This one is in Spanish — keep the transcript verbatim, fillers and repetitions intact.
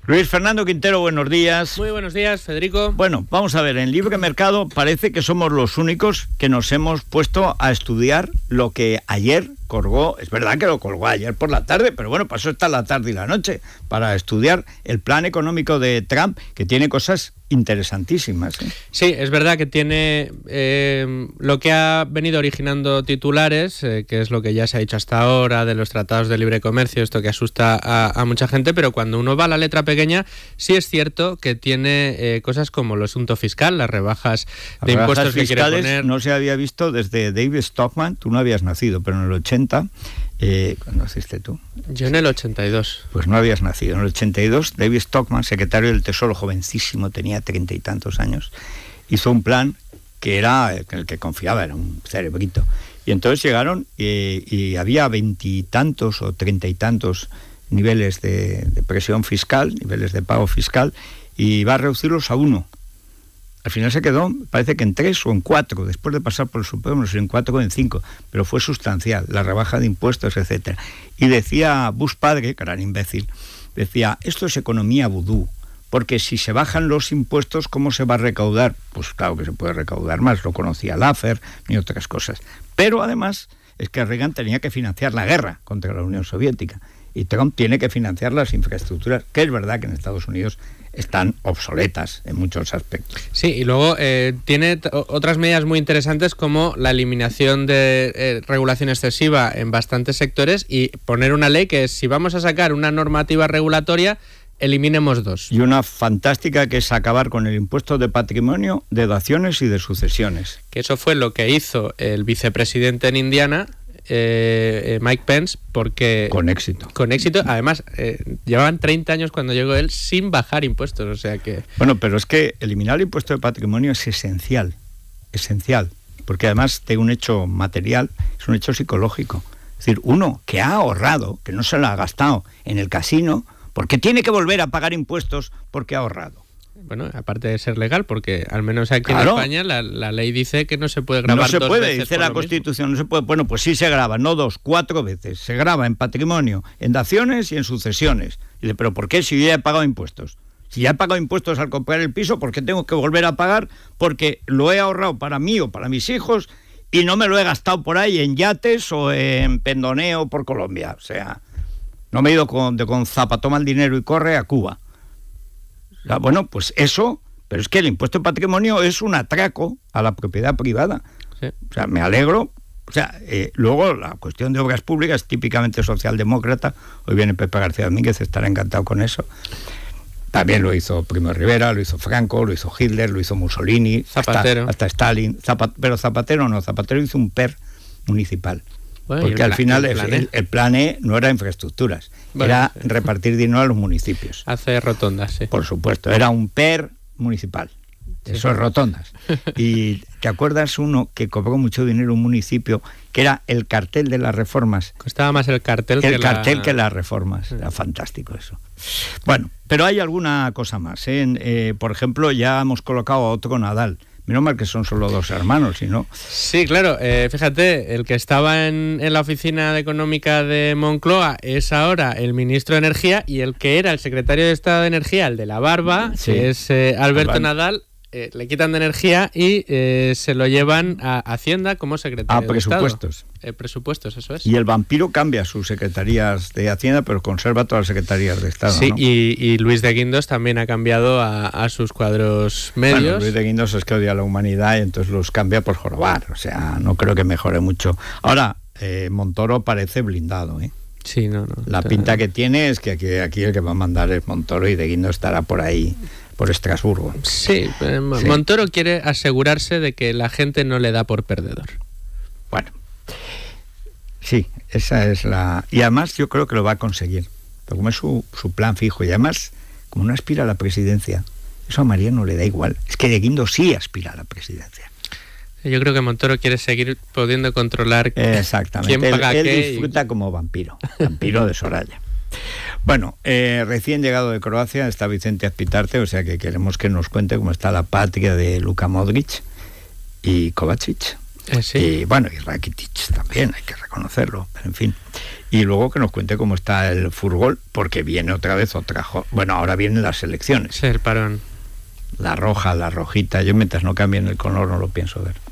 Luis Fernando Quintero, buenos días. Muy buenos días, Federico. Bueno, vamos a ver, en Libre Mercado parece que somos los únicos que nos hemos puesto a estudiar lo que ayer colgó, es verdad que lo colgó ayer por la tarde, pero bueno, pasó hasta la tarde y la noche para estudiar el plan económico de Trump, que tiene cosas interesantísimas, ¿eh? Sí, es verdad que tiene eh, lo que ha venido originando titulares, eh, que es lo que ya se ha dicho hasta ahora de los tratados de libre comercio, esto que asusta a, a mucha gente, pero cuando uno va a la letra pequeña, sí es cierto que tiene eh, cosas como el asunto fiscal, las rebajas de las impuestos rebajas que quiere fiscales poner. No se había visto desde David Stockman, tú no habías nacido, pero en el ochenta, eh, ¿cuándo naciste tú? Yo en el ochenta y dos. Pues no habías nacido. En el ochenta y dos, David Stockman, secretario del Tesoro, jovencísimo, tenía treinta y tantos años, hizo un plan que era el que confiaba, era un cerebrito. Y entonces llegaron y, y había veintitantos o treinta y tantos niveles de, de presión fiscal, niveles de pago fiscal, y va a reducirlos a uno. Al final se quedó, parece que en tres o en cuatro, después de pasar por el Supremo, no sé, en cuatro o en cinco, pero fue sustancial, la rebaja de impuestos, etcétera. Y decía Bush padre, que era un imbécil, decía, esto es economía vudú, porque si se bajan los impuestos, ¿cómo se va a recaudar? Pues claro que se puede recaudar más, lo conocía Laffer y otras cosas. Pero además es que Reagan tenía que financiar la guerra contra la Unión Soviética, y Trump tiene que financiar las infraestructuras, que es verdad que en Estados Unidos están obsoletas en muchos aspectos. Sí, y luego eh, tiene t- otras medidas muy interesantes como la eliminación de eh, regulación excesiva en bastantes sectores y poner una ley que es, si vamos a sacar una normativa regulatoria, eliminemos dos. Y una fantástica que es acabar con el impuesto de patrimonio, de donaciones y de sucesiones. Que eso fue lo que hizo el vicepresidente en Indiana, Eh, eh, Mike Pence, porque... Con éxito. Con éxito. Además, eh, llevaban treinta años cuando llegó él sin bajar impuestos, o sea que... Bueno, pero es que eliminar el impuesto de patrimonio es esencial, esencial, porque además de un hecho material, es un hecho psicológico. Es decir, uno que ha ahorrado, que no se lo ha gastado en el casino, porque tiene que volver a pagar impuestos porque ha ahorrado. Bueno, aparte de ser legal, porque al menos aquí claro. en España la, la ley dice que no se puede grabar no se dos puede, veces dice por la lo Constitución, mismo. no se puede. Bueno, pues sí se graba, no dos, cuatro veces. Se graba en patrimonio, en daciones y en sucesiones. Y dice, ¿pero por qué si yo ya he pagado impuestos? Si ya he pagado impuestos al comprar el piso, ¿por qué tengo que volver a pagar? Porque lo he ahorrado para mí o para mis hijos y no me lo he gastado por ahí en yates o en pendoneo por Colombia. O sea, no me he ido con, de, con zapa, toma el dinero y corre a Cuba. O sea, bueno, pues eso... Pero es que el impuesto de patrimonio es un atraco a la propiedad privada. Sí. O sea, me alegro. O sea, eh, luego la cuestión de obras públicas, típicamente socialdemócrata. Hoy viene Pepe García Domínguez, estará encantado con eso. También lo hizo Primo de Rivera, lo hizo Franco, lo hizo Hitler, lo hizo Mussolini, Zapatero. Hasta, hasta Stalin. Zapat, pero Zapatero no, Zapatero hizo un P E R municipal. Bueno, porque al plan, final el el, plan, el, el plan E no era infraestructuras, bueno, era sí. repartir dinero a los municipios. Hace rotondas, sí. Por supuesto, era un P E R municipal. Eso es rotondas. Y ¿te acuerdas uno que cobró mucho dinero un municipio, que era el cartel de las reformas? Costaba más el cartel el que cartel la... que las reformas. Era fantástico eso. Bueno, pero hay alguna cosa más, ¿eh? Eh, por ejemplo, ya hemos colocado a otro Nadal. Menos mal que son solo dos hermanos, si no... Sí, claro. Eh, fíjate, el que estaba en, en la oficina de económica de Moncloa es ahora el ministro de Energía, y el que era el secretario de Estado de Energía, el de la barba, sí. que es eh, Alberto Alba. Nadal, eh, le quitan de Energía y eh, se lo llevan a Hacienda como secretario A de Estado. presupuestos. Eh, presupuestos, eso es. Y el vampiro cambia sus secretarías de Hacienda, pero conserva todas las secretarías de Estado, Sí, ¿no? y, y Luis de Guindos también ha cambiado a, a sus cuadros medios. Bueno, Luis de Guindos es que odia a la humanidad y entonces los cambia por jorobar. O sea, no creo que mejore mucho. Ahora, eh, Montoro parece blindado, ¿eh? Sí, no, no. La pinta que tiene es que aquí, aquí el que va a mandar es Montoro, y de Guindos estará por ahí, por Estrasburgo. Sí, eh, Sí. Montoro quiere asegurarse de que la gente no le da por perdedor. Bueno, sí, esa es la... Y además yo creo que lo va a conseguir, porque como es su, su plan fijo, y además, como no aspira a la presidencia, eso a María no le da igual. Es que de Guindos sí aspira a la presidencia. Yo creo que Montoro quiere seguir pudiendo controlar Exactamente. quién paga él, él qué. disfruta y... como vampiro, vampiro de Soraya. Bueno, eh, recién llegado de Croacia está Vicente Azpitarte, o sea que queremos que nos cuente cómo está la patria de Luka Modric y Kovacic. Eh, sí. Y bueno, y Rakitic también, hay que reconocerlo, pero en fin. Y luego que nos cuente cómo está el fútbol, porque viene otra vez otra... Jo- bueno, ahora vienen las elecciones. Sí, el parón. La roja, la rojita. Yo mientras no cambien el color no lo pienso ver.